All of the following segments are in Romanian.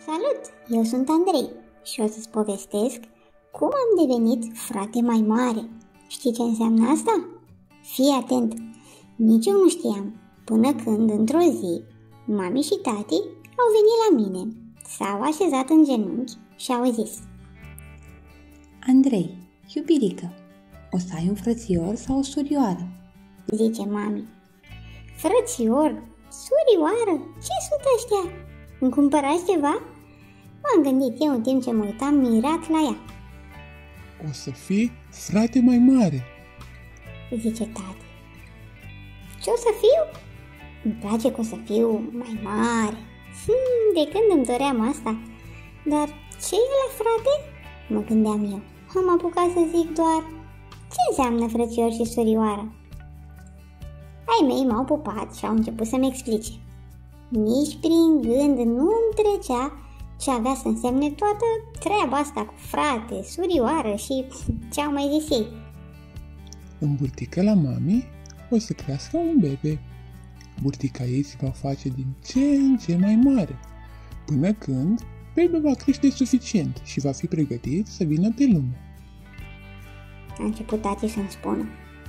Salut! Eu sunt Andrei și o să-ți povestesc cum am devenit frate mai mare. Știi ce înseamnă asta? Fii atent! Nici eu nu știam, până când, într-o zi, mami și tati au venit la mine, s-au așezat în genunchi și au zis: Andrei, iubirică, o să ai un frățior sau o surioară? Zice mami. Frățior? Surioară? Ce sunt ăștia? Îmi cumpărați ceva? M-am gândit eu în timp ce mă uitam mirat la ea. O să fii frate mai mare, Zice tati. Ce o să fiu? Îmi place că o să fiu mai mare. De când îmi doream asta. Dar ce e la frate? Mă gândeam eu. Am apucat să zic doar: ce înseamnă frățior și surioară? Ai mei m-au pupat și au început să-mi explice. Nici prin gând nu-mi trecea ce avea să însemne toată treaba asta cu frate, surioară și ce au mai zis ei. în burtică la mami o să crească un bebe. Burtica ei se va face din ce în ce mai mare, până când bebe va crește suficient și va fi pregătit să vină pe lume. A început tati să-mi spună.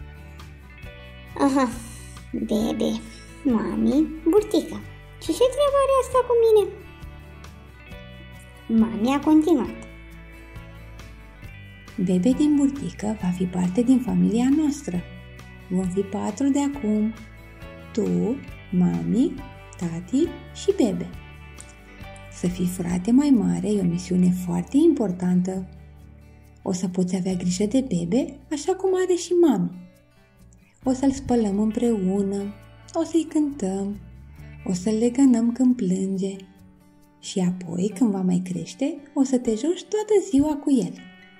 Aha, bebe, mami, burtică. Și ce treabă are asta cu mine? Mami a continuat. Bebe din burtică va fi parte din familia noastră. Vom fi 4 de acum. Tu, mami, tati și bebe. Să fii frate mai mare e o misiune foarte importantă. O să poți avea grijă de bebe așa cum are și mami. O să-l spălăm împreună, o să-i cântăm, o să-l legănăm când plânge și apoi, când va mai crește, o să te joci toată ziua cu el.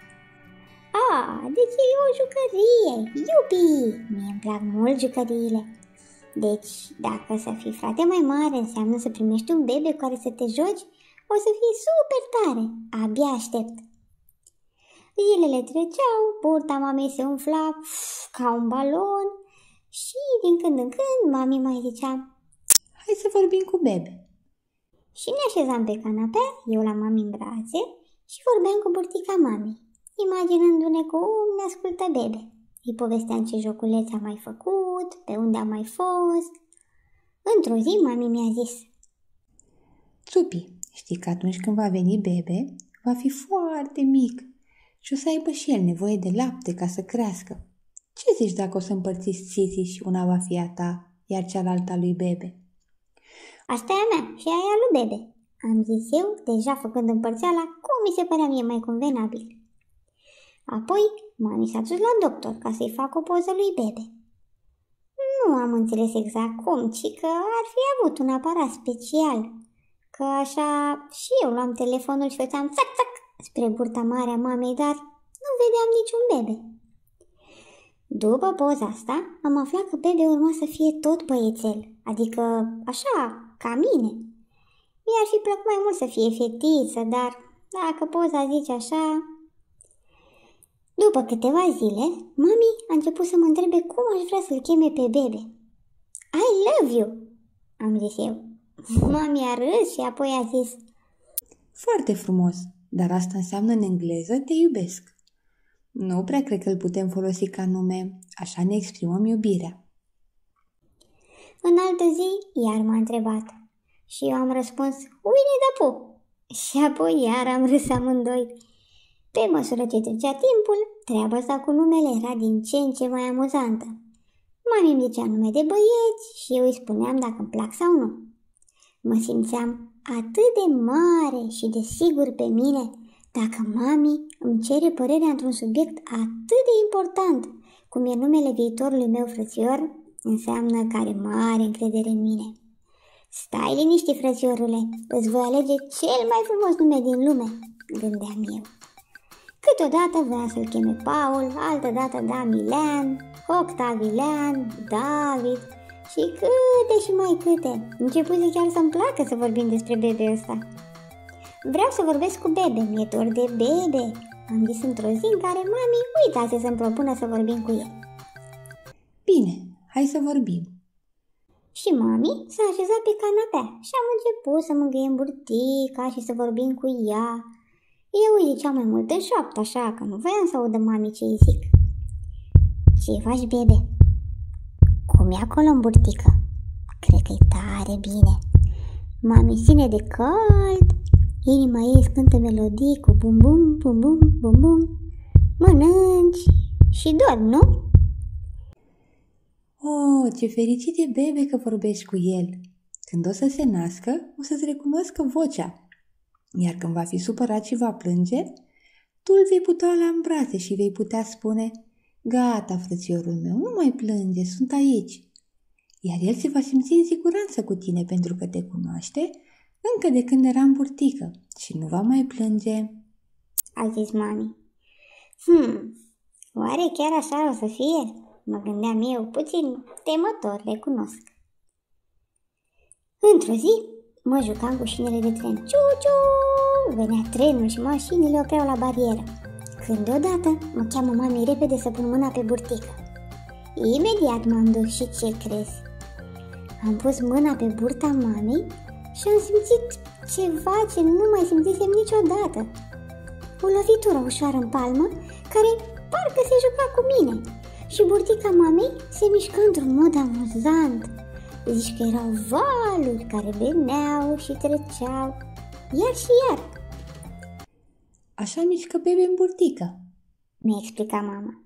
Deci e o jucărie, iubi! Mie-mi plac mult jucăriile. Deci, dacă să fii frate mai mare înseamnă să primești un bebe cu care să te joci, o să fie super tare. Abia aștept. Zilele treceau, burta mamei se umfla ca un balon și din când în când mami mai zicea: Hai să vorbim cu bebe. și ne așezam pe canapea, eu la mami în brațe și vorbeam cu burtica mamei, imaginându-ne cum ne ascultă bebe. Îi povesteam ce joculețe am mai făcut, pe unde am mai fost. Într-o zi mami mi-a zis: Țupi, știi că atunci când va veni bebe, va fi foarte mic și o să aibă și el nevoie de lapte ca să crească. Ce zici dacă o să împărțiți țiții și una va fi a ta, iar cealaltă a lui bebe? Asta e a mea și aia lui bebe, am zis eu, deja făcând împărțeala cum mi se părea mie mai convenabil. Apoi, mami s-a dus la doctor ca să-i facă o poză lui bebe. Nu am înțeles exact cum, ci că ar fi avut un aparat special, că așa și eu luam telefonul și făceam țac-țac spre burta mare a mamei, dar nu vedeam niciun bebe. După poza asta, am aflat că bebe urma să fie tot băiețel, adică așa, ca mine. Mi-ar fi plăcut mai mult să fie fetiță, dar dacă poza zice așa... După câteva zile, mami a început să mă întrebe cum aș vrea să-l cheme pe bebe. I love you, am zis eu. Mami a râs și apoi a zis: Foarte frumos, dar asta înseamnă în engleză te iubesc. Nu prea cred că îl putem folosi ca nume, așa ne exprimăm iubirea. În altă zi, iar m-a întrebat și eu am răspuns Winnie the Pooh. Și apoi iar am râs amândoi. Pe măsură ce trecea timpul, treaba asta cu numele era din ce în ce mai amuzantă. Mami îmi zicea nume de băieți și eu îi spuneam dacă îmi plac sau nu. Mă simțeam atât de mare și de sigur pe mine dacă mami îmi cere părerea într-un subiect atât de important cum e numele viitorului meu frățior, înseamnă că are mare încredere în mine. Stai liniștit, frățiorule, îți voi alege cel mai frumos nume din lume, gândeam eu. Câteodată voia să-l cheme Paul, altădată Damilean, Octavilean, David și câte și mai câte. Începuse chiar să-mi placă să vorbim despre bebe ăsta. Vreau să vorbesc cu bebe, mi-e dor de bebe, am zis într-o zi în care mami uitase să-mi propună să vorbim cu el. Bine, hai să vorbim. Și mami s-a așezat pe canapea și am început să mângâiem burtica și să vorbim cu ea. Eu îi ziceam mai mult în șoaptă, așa că nu voiam să audă mami ce îi zic. Ce faci, bebe? Cum e acolo în burtică? Cred că e tare bine. Mami ține de cald, inima ei cântă melodii cu bum bum, bum bum, bum bum. Mănânci și dormi, nu? Oh, ce fericit e bebe că vorbești cu el! Când o să se nască, o să-ți recunoască vocea. Iar când va fi supărat și va plânge, tu îl vei putea la în brațe și vei putea spune: gata, frățiorul meu, nu mai plânge, sunt aici. Iar el se va simți în siguranță cu tine pentru că te cunoaște încă de când era în burtică și nu va mai plânge. A zis mami. Oare chiar așa o să fie? Mă gândeam eu, puțin temător, recunosc. Într-o zi mă jucam cu șinele de tren. Ciu-ciu! Venea trenul și mașinile opreau la barieră. Când deodată mă cheamă mami repede să pun mâna pe burtică. Imediat m-am dus și ce crezi? Am pus mâna pe burta mamei și am simțit ceva ce nu mai simțisem niciodată. O lovitură ușoară în palmă care parcă se juca cu mine și burtica mamei se mișca într-un mod amuzant. Zici că erau valuri care veneau și treceau, iar și iar. Așa mișcă bebe în burtică, mi-a explicat mama.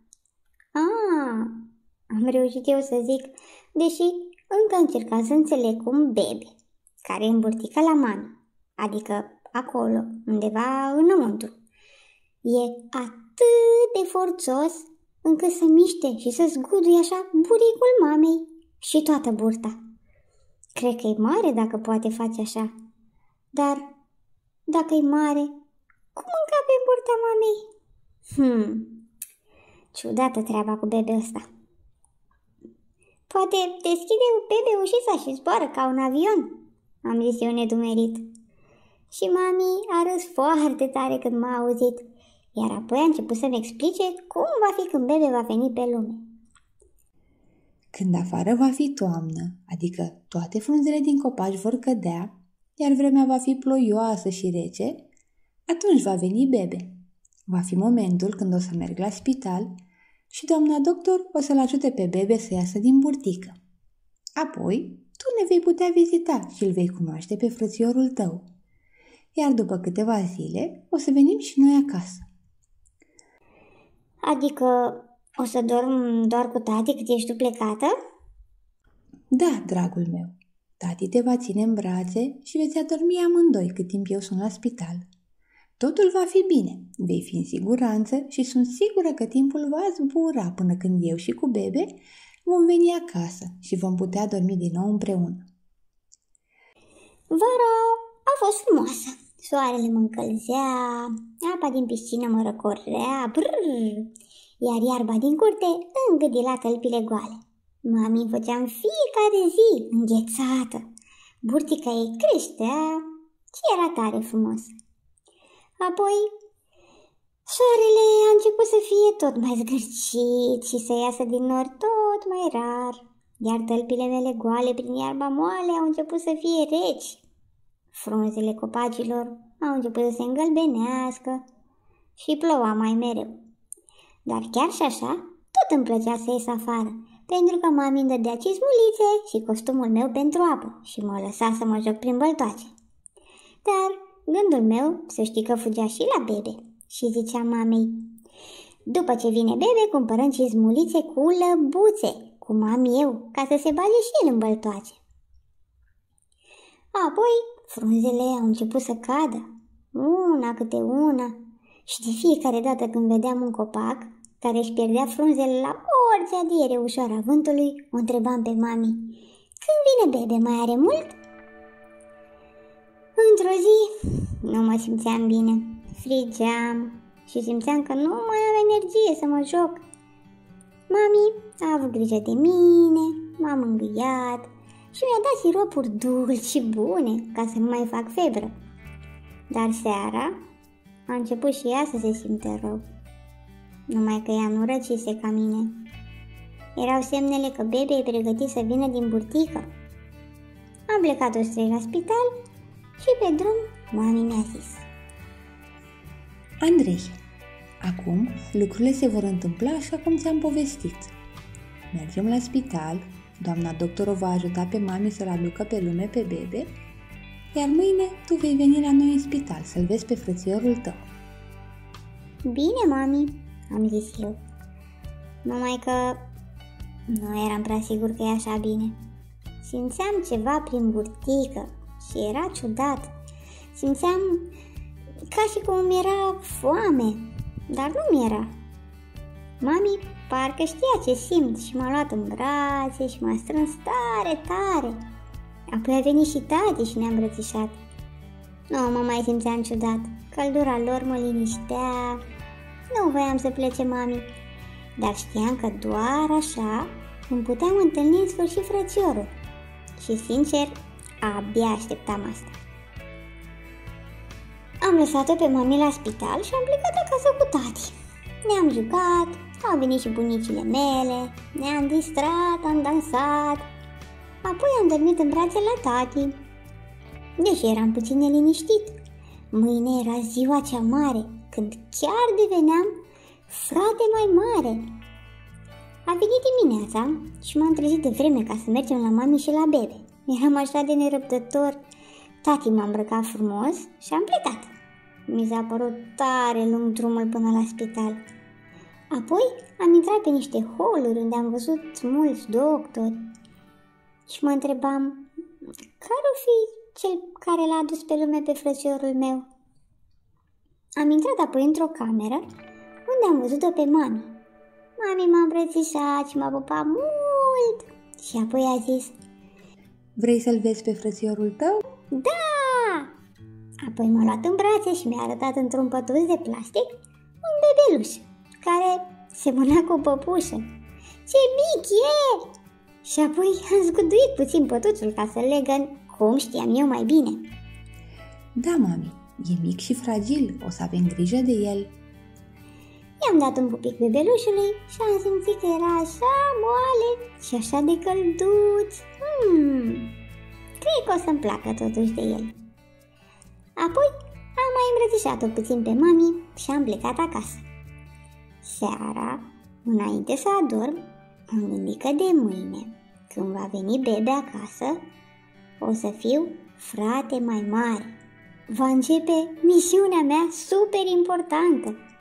Am reușit eu să zic, deși încă încercam să înțeleg un bebe care e în burtică la mami, adică acolo, undeva înăuntru. E atât de forțos încât să miște și să zguduie așa buricul mamei și toată burta. Cred că e mare dacă poate face așa, dar dacă e mare, cum încape în burta mamei? Ciudată treaba cu bebe ăsta. Poate deschide bebe ușița și zboară ca un avion, am zis eu nedumerit. Și mami a râs foarte tare când m-a auzit, iar apoi a început să-mi explice cum va fi când bebe va veni pe lume. Când afară va fi toamnă, adică toate frunzele din copaci vor cădea, iar vremea va fi ploioasă și rece, atunci va veni bebe. Va fi momentul când o să merg la spital și doamna doctor o să-l ajute pe bebe să iasă din burtică. Apoi, tu ne vei putea vizita și îl vei cunoaște pe frățiorul tău. Iar după câteva zile, o să venim și noi acasă. Adică o să dorm doar cu tati cât ești tu plecată? Da, dragul meu. Tati te va ține în brațe și veți adormi amândoi cât timp eu sunt la spital. Totul va fi bine, vei fi în siguranță și sunt sigură că timpul va zbura până când eu și cu bebe vom veni acasă și vom putea dormi din nou împreună. Vara a fost frumoasă. Soarele mă încălzea, apa din piscină mă răcorea, iar iarba din curte îngâdila tălpile goale. Mami îmi făcea în fiecare zi înghețată. Burtica ei creștea și era tare frumos. Apoi, soarele a început să fie tot mai zgârcit și să iasă din nor tot mai rar, iar tălpile mele goale prin iarba moale au început să fie reci. Frunzele copacilor au început să se îngălbenească și ploua mai mereu. Dar chiar și așa, tot îmi plăcea să ies afară, pentru că mami îmi dădea cizmulițe și costumul meu pentru apă și mă lăsa să mă joc prin băltoace. Dar gândul meu, să știi că fugea și la bebe și zicea mamei: după ce vine bebe, cumpărăm cizmulițe cu lăbuțe, cum am eu, ca să se bage și el în băltoace. Apoi, frunzele au început să cadă, una câte una, și de fiecare dată când vedeam un copac care își pierdea frunzele la orice adiere ușoară a vântului, o întrebam pe mami: când vine bebe, mai are mult? Într-o zi nu mă simțeam bine, frigeam și simțeam că nu mai am energie să mă joc. Mami a avut grijă de mine, m-a mângâiat și mi-a dat siropuri dulci și bune ca să nu mai fac febră. Dar seara a început și ea să se simtă rău, numai că ea nu răcise ca mine. Erau semnele că bebe e pregătit să vină din burtică Am plecat toți trei la spital și pe drum mami mi-a zis: Andrei, acum lucrurile se vor întâmpla așa cum ți-am povestit. Mergem la spital, doamna doctor o va ajuta pe mami să-l aducă pe lume pe bebe, iar mâine tu vei veni la noi în spital să-l vezi pe frățiorul tău. Bine, mami, am zis eu. Numai că nu eram prea sigur că e așa bine. Simțeam ceva prin burtică și era ciudat. Simțeam ca și cum mi-era foame, dar nu mi-era. Mami parcă știa ce simt și m-a luat în brațe și m-a strâns tare, tare. Apoi a venit și tati și ne-a îmbrățișat. Nu mă mai simțeam ciudat. Căldura lor mă liniștea. Nu voiam să plece mami, dar știam că doar așa îmi puteam întâlni în sfârșit frățiorul. Și sincer, abia așteptam asta. Am lăsat-o pe mami la spital și am plecat acasă cu tati. Ne-am jucat, au venit și bunicile mele, ne-am distrat, am dansat. Apoi am dormit în brațe la tati. Deși eram puțin neliniștit, mâine era ziua cea mare, când chiar deveneam frate mai mare. A venit dimineața și m-am trezit de vreme ca să mergem la mami și la bebe. Eram așa de nerăbdător. Tati m-a îmbrăcat frumos și am plecat. Mi s-a părut tare lung drumul până la spital. Apoi am intrat pe niște holuri unde am văzut mulți doctori și mă întrebam care o fi cel care l-a adus pe lume pe frățiorul meu. Am intrat apoi într-o cameră unde am văzut-o pe mami. Mami m-a îmbrățișat și m-a pupat mult și apoi a zis: Vrei să-l vezi pe frățiorul tău? Da! Apoi m-a luat în brațe și mi-a arătat într-un pătuț de plastic un bebeluș care semăna cu o păpușă. Ce mic e! Și apoi am zguduit puțin pătuțul ca să-l legăn cum știam eu mai bine. Da, mami, e mic și fragil, o să avem grijă de el. I-am dat un pupic bebelușului și am simțit că era așa moale și așa de călduț. Cred că o să-mi placă totuși de el. Apoi am mai îmbrățișat-o puțin pe mami și am plecat acasă. Seara, înainte să adorm, am gândit că de mâine, când va veni bebe acasă, o să fiu frate mai mare. Va începe misiunea mea super importantă.